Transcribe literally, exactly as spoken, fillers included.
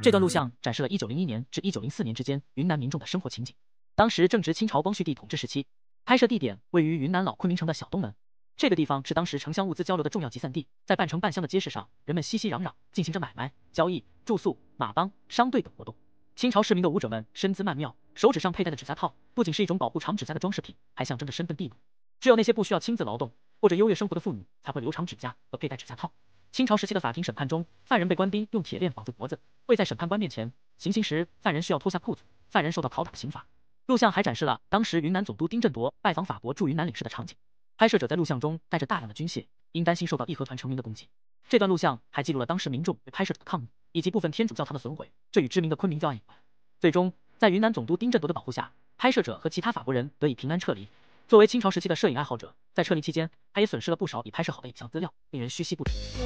这段录像展示了一九零一年至一九零四年之间云南民众的生活情景。当时正值清朝光绪帝统治时期，拍摄地点位于云南老昆明城的小东门。这个地方是当时城乡物资交流的重要集散地，在半城半乡的街市上，人们熙熙攘攘，进行着买卖、交易、住宿、马帮、商队等活动。清朝市民的武者们身姿曼妙，手指上佩戴的指甲套不仅是一种保护长指甲的装饰品，还象征着身份地位。只有那些不需要亲自劳动、过着优越生活的妇女才会留长指甲和佩戴指甲套。清朝时期的法庭审判中，犯人被官兵用铁链绑住脖子，跪在审判官面前。行刑时，犯人需要脱下裤子，犯人受到拷打的刑罚。录像还展示了当时云南总督丁振铎拜访法国驻云南领事的场景。拍摄者在录像中带着大量的军械，因担心受到义和团成员的攻击。这段录像还记录了当时民众对拍摄者的抗议，以及部分天主教堂的损毁，这与知名的昆明教案有关。最终，在云南总督丁振铎的保护下，拍摄者和其他法国人得以平安撤离。作为清朝时期的摄影爱好者，在撤离期间，他也损失了不少已拍摄好的影像资料，令人唏嘘不止。